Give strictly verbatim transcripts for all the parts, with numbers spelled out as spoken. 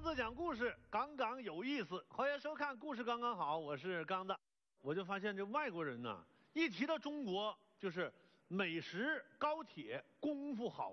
子讲故事，刚刚有意思，欢迎收看《故事刚刚好》，我是刚子。我就发现这外国人呢，一提到中国就是美食、高铁、功夫好。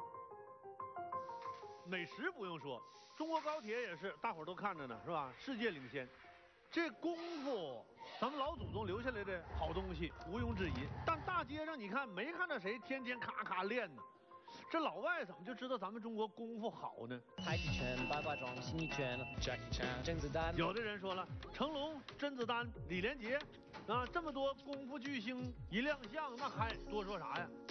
美食不用说，中国高铁也是，大伙儿都看着呢，是吧？世界领先。这功夫，咱们老祖宗留下来的好东西，毋庸置疑。但大街上你看，没看到谁天天咔咔练呢。这老外怎么就知道咱们中国功夫好呢？ 太极拳、八卦掌、形意拳、Jackie Chan、甄子丹。 有的人说了，成龙、甄子丹、李连杰，啊，这么多功夫巨星一亮相，那还多说啥呀？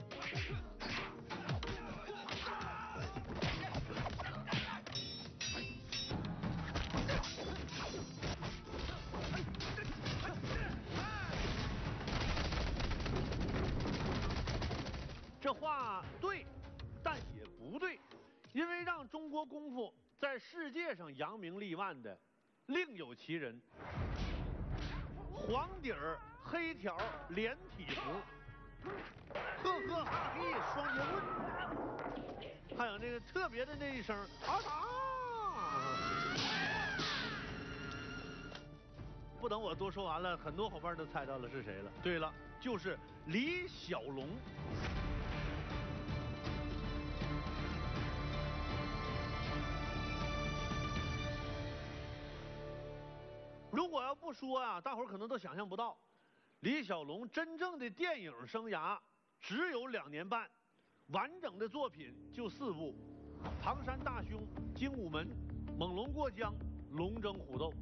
这话对，但也不对，因为让中国功夫在世界上扬名立万的，另有其人。黄底儿黑条连体服，呵呵哈嘿双截棍，还有那个特别的那一声啊打。不等我多说完了，很多伙伴都猜到了是谁了。对了，就是李小龙。如果要不说啊，大伙儿可能都想象不到，李小龙真正的电影生涯只有两年半，完整的作品就四部：《唐山大兄》《精武门》《猛龙过江》《龙争虎斗》。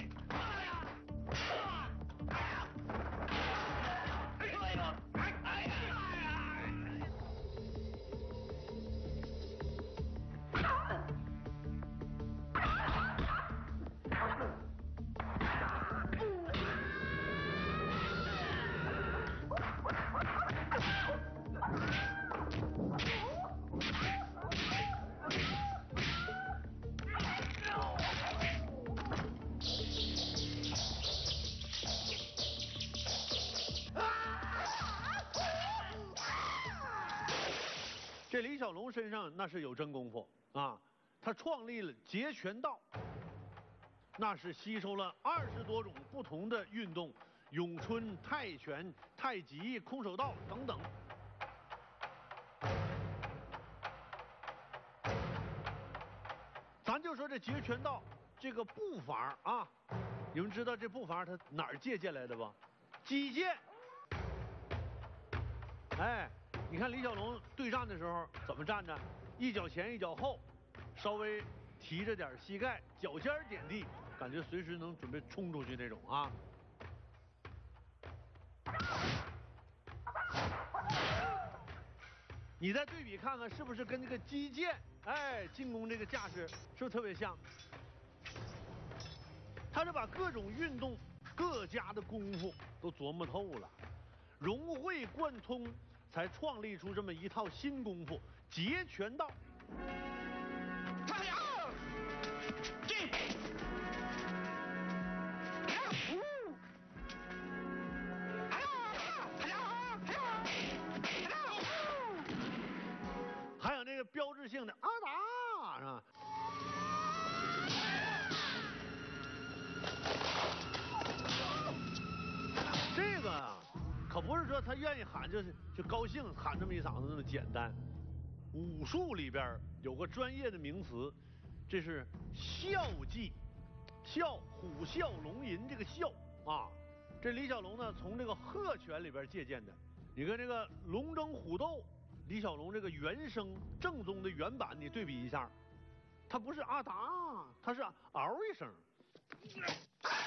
这李小龙身上那是有真功夫啊！他创立了截拳道，那是吸收了二十多种不同的运动，咏春、泰拳、太极、空手道等等。咱就说这截拳道这个步伐啊，你们知道这步伐它哪儿借鉴来的吧？击剑。哎。你看李小龙对战的时候怎么站着？一脚前一脚后，稍微提着点膝盖，脚尖点地，感觉随时能准备冲出去那种啊。你再对比看看，是不是跟这个击剑，哎，进攻这个架势是不是特别像？他是把各种运动各家的功夫都琢磨透了，融会贯通。才创立出这么一套新功夫——截拳道。还有那个标志性的阿达，是吧？这个啊。可不是说他愿意喊就是就高兴喊这么一嗓子那么简单。武术里边有个专业的名词，这是啸技，啸虎啸龙吟这个啸啊。这李小龙呢从这个鹤拳里边借鉴的。你跟这个龙争虎斗，李小龙这个原声正宗的原版你对比一下，他不是啊达，他是嗷一声。